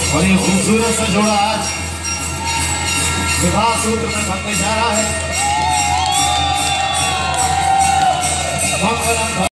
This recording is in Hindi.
और ये खूबसूरत सा जोड़ा आज विवाह सूत्र में बनने जा रहा है।